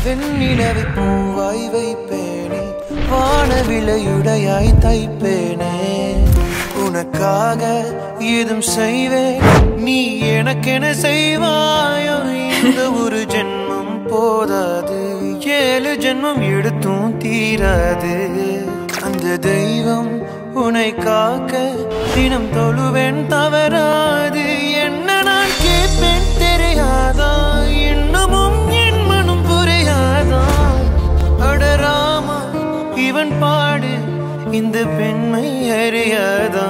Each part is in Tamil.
வெண்ணிலவை பூவாய் வைப்பேனே, வானவிலையுடையாய் தைப்பேனே. உனக்காக ஏதும் செய்வேன், நீ எனக்கென செய்வாயோ. இந்த ஒரு ஜென்மம் போதாது, 7 ஜென்மம் எடுத்தும் தீராது. அந்த தெய்வம் உன்னை காக்க தினம் தொழுவேன் தவறாது. என்ன நான் கேட்பேன் தெரியாதா, இன்னமும் என் மனம் புரியாதா. அடராமா இவன் பாடு இந்த பெண்மை அறியாதா.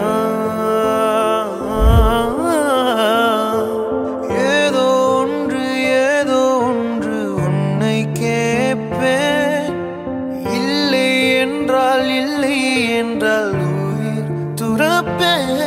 ஏதோ ஒன்று உன்னை கேட்பேன். இல்லை என்றால் உயிர் துறப்பேன்.